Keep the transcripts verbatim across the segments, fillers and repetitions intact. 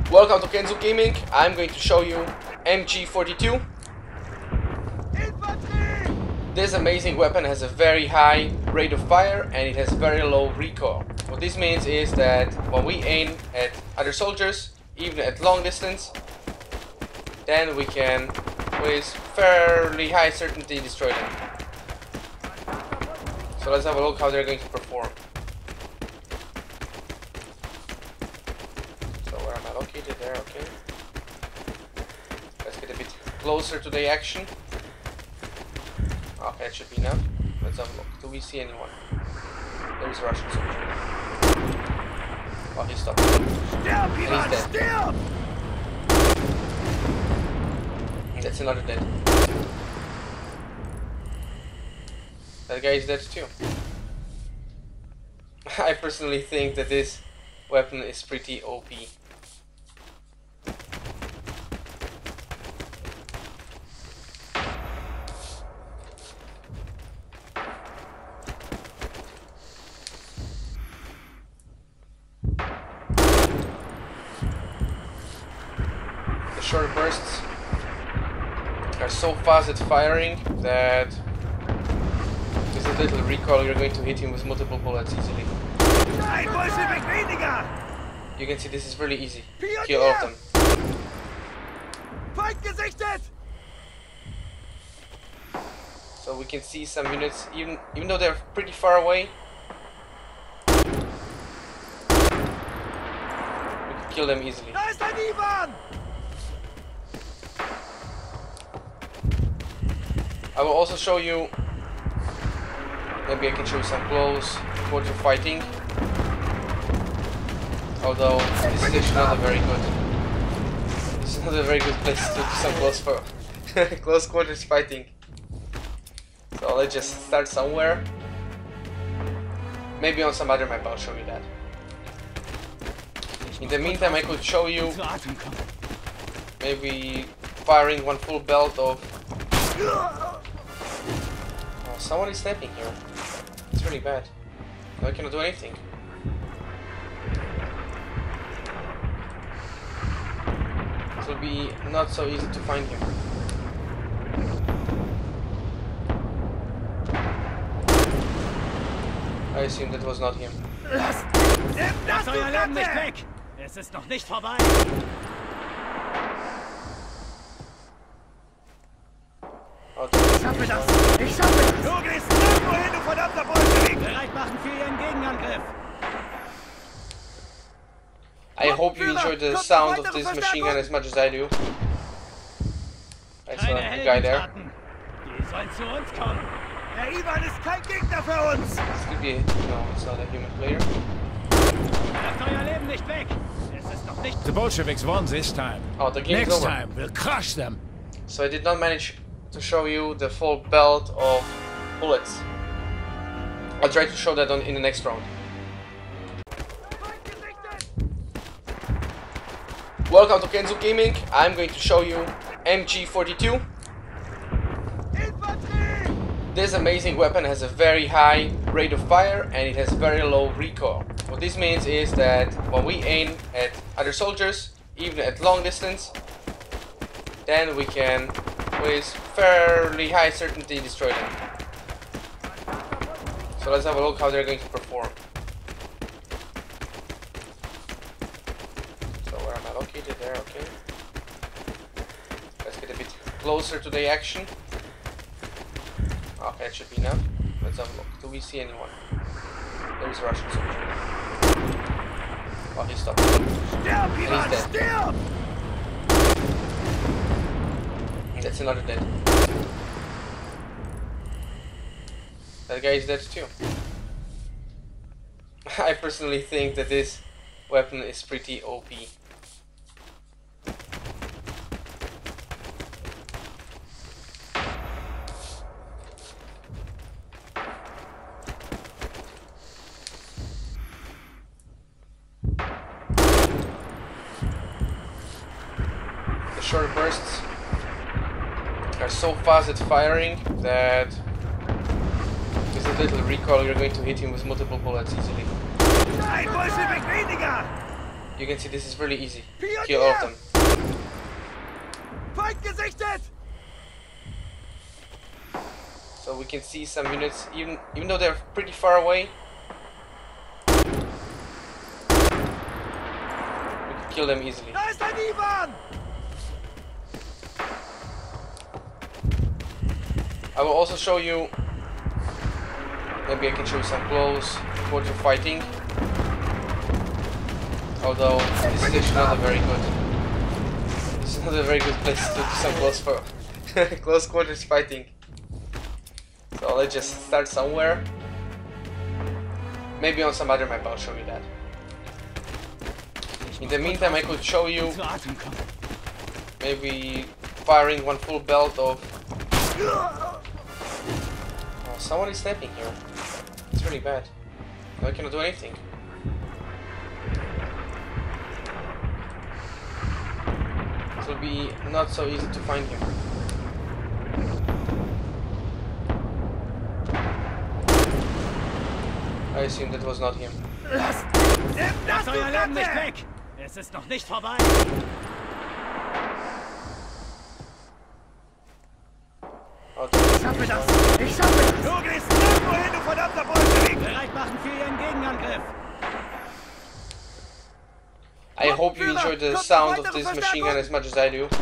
Welcome to KenzuGaming. I'm going to show you M G forty-two. This amazing weapon has a very high rate of fire and it has very low recoil. What this means is that when we aim at other soldiers, even at long distance, then we can with fairly high certainty destroy them. So let's have a look how they're going to perform. So where am I located? There, okay. Let's get a bit closer to the action. Okay, that should be enough. Let's have a look. Do we see anyone? There is a Russian soldier. Oh, he stopped. And he's dead. That's another dead. That guy is dead too. I personally think that this weapon is pretty O P. The short bursts are so fast at firing that with a little recoil you're going to hit him with multiple bullets easily. You can see this is really easy. Kill all of them. So we can see some units, even even though they're pretty far away, we can kill them easily. I will also show you, maybe I can show you some close quarter fighting, although this is actually not a very good, this is not a very good place to do some close, for close quarters fighting. So let's just start somewhere, maybe on some other map I'll show you that. In the meantime I could show you maybe firing one full belt of... Oh, someone is sniping here. It's really bad. I cannot do anything. It will be not so easy to find him. I assume that was not him. Lasst euer Leben nicht weg! Es ist noch nicht vorbei! Ich schaffe das! Ich schaffe das! Du gehst nirgendwo hin, du verdammter Bolschewik! Bereit machen für ihren Gegenangriff! I hope you enjoyed the sound of this machine gun as much as I do. I saw a guy there. Die sollen zu uns kommen! Der Ivan ist kein Gegner für uns! This could be... no, it's not a human player. Lasst euer Leben nicht weg! Es ist noch nicht... The Bolsheviks won this time. Oh, the game is Next over. time, we'll crush them. So I did not manage to show you the full belt of bullets. I'll try to show that on, in the next round. Welcome to KenzuGaming. I'm going to show you M G forty-two. This amazing weapon has a very high rate of fire and it has very low recoil. What this means is that when we aim at other soldiers, even at long distance, then we can with fairly high certainty destroy them. So let's have a look how they're going to perform. So where am I located? There, okay. Let's get a bit closer to the action. Okay, that should be enough. Let's have a look. Do we see anyone? There is a Russian soldier. Oh, he stopped. And he's dead. That's another dead. That guy is dead too. I personally think that this weapon is pretty O P. The short bursts are so fast at firing that with a little recoil you're going to hit him with multiple bullets easily. You can see this is really easy. Kill all of them. Feind gesichtet! So we can see some units, even even though they're pretty far away, we can kill them easily. Da ist ein Ivan! I will also show you, maybe I can show you some close quarter fighting. Although this is actually not a very good, this is not a very good place to do some close for close quarters fighting. So let's just start somewhere. Maybe on some other map I'll show you that. In the meantime, I could show you maybe firing one full belt of. Oh, someone is sniping here. It's really bad. I cannot do anything. It will be not so easy to find him. I assume that was not him. Lasst euer Leben nicht weg! Es ist noch nicht vorbei! Oh, Ich schaffe das! Ich schaffe das! Du gehst nirgendwo hin, du verdammter Bolschewik! Bereit machen für ihren Gegenangriff! I hope you enjoyed the sound of this machine gun as much as I do.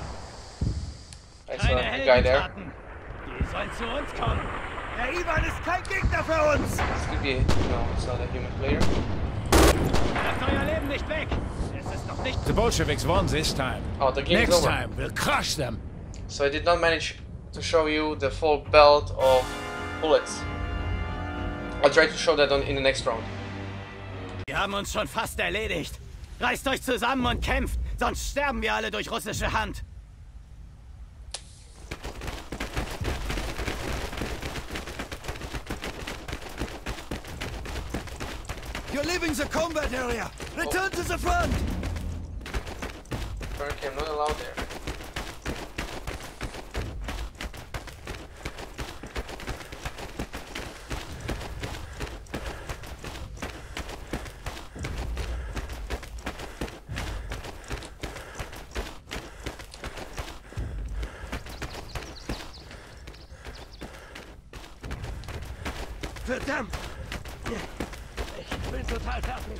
I saw a guy there. Die sollen zu uns kommen! Der Ivan ist kein Gegner für uns! This could be, no, it's not a human player. Lasst euer Leben nicht weg! Es ist noch nicht... The Bolsheviks won this time. Oh, the game is Next over. time, we'll crush them. So I did not manage to show you the full belt of bullets. I'll try to show that on, in the next round. Wir haben uns schon fast erledigt. Reißt euch zusammen und kämpft, sonst sterben wir alle durch russische Hand. You're leaving the combat area. Return to the front. Apparently I'm not allowed there. Verdammt! Ich bin total fertig.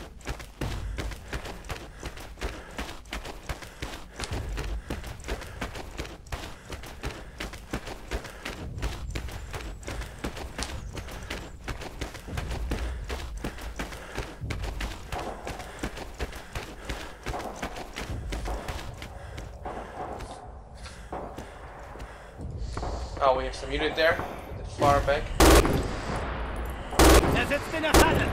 Oh, we have some unit there, at the far back. Er sitzt in der Falle.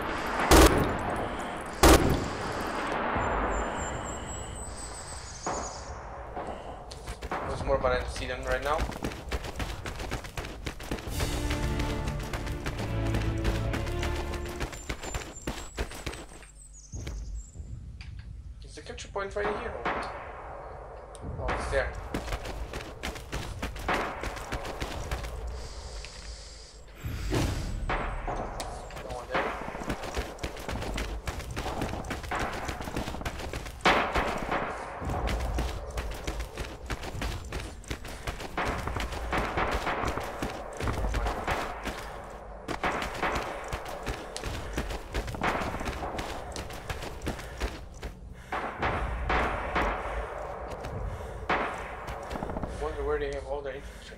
There's more, but I don't see them right now. Is the capture point right here or what? Oh, it's there. No one there. I wonder where they have all their infantry.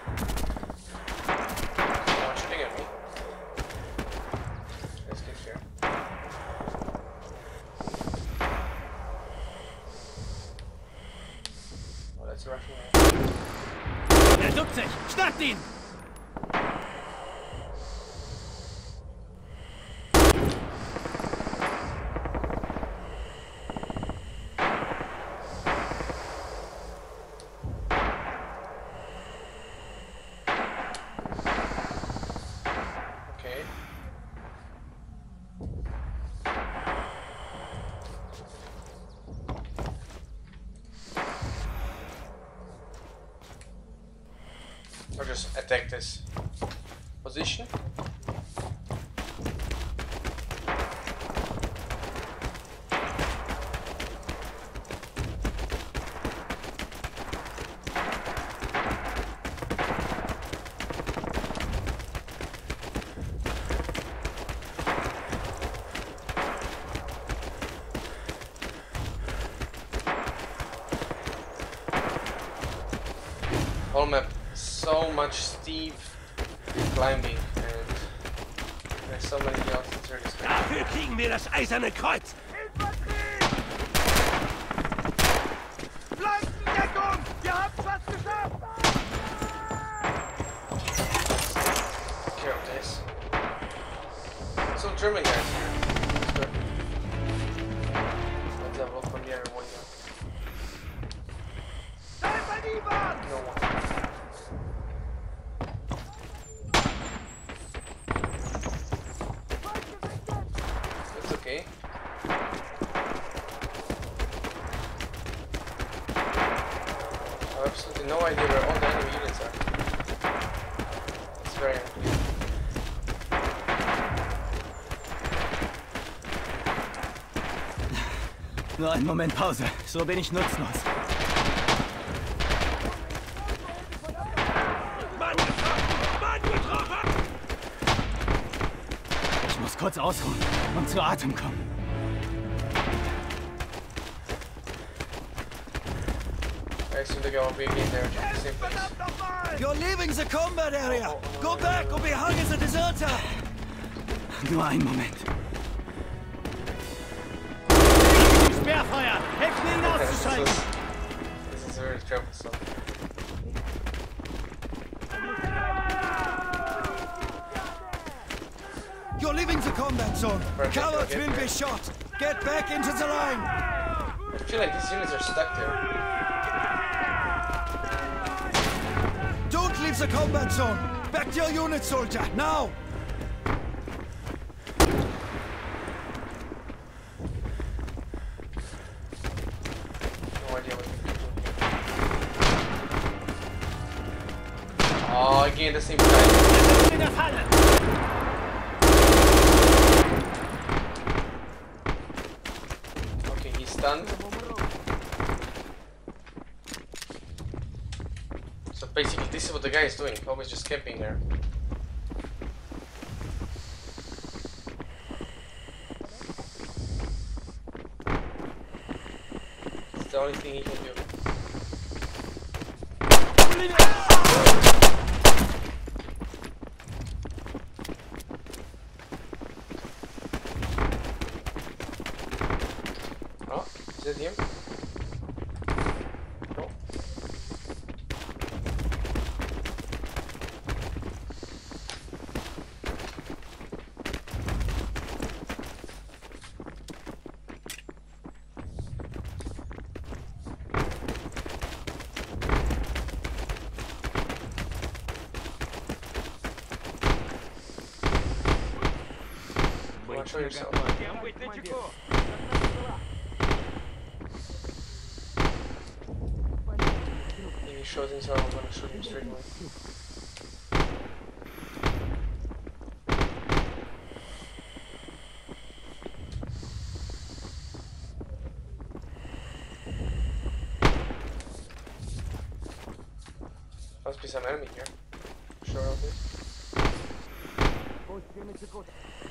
Someone shooting at me. Let's get here. Oh, that's a Russian man. Er duckt sich. Schnappt ihn! Okay. Or just attack this position. whole map so much steep climbing and there's so many altitudes. Dafür kriegen wir das eiserne Kreuz. Flankendeckung! Wir haben fast geschafft! Take care of this. So German guys here. Let's have a look from the other window. No one. It's okay. I have absolutely no idea where all the enemy units are. It's very unclear. Nur einen Moment Pause, so bin ich nutzlos. Ich muss kurz ausruhen und zu Atem kommen. I assume they're going to be in there. Same place. You're leaving the combat area. Go back or be hung as a deserter. Nur einen Moment. Sperrfeuer! Helft mir ihn auszuschalten! This is very troublesome. You're leaving the combat zone. Cowards will be shot. Get back into the line. I feel like these units are stuck there. Don't leave the combat zone. Back to your unit, soldier. Now. No idea what you're doing. Oh, again the same guy. Okay, he's stunned. So basically this is what the guy is doing, always just camping there. It's the only thing he can do. Oh, is it him? No. Come on, show yourself. If he shows himself, I'm gonna shoot him straight away. Must be some enemy here. Sure of it.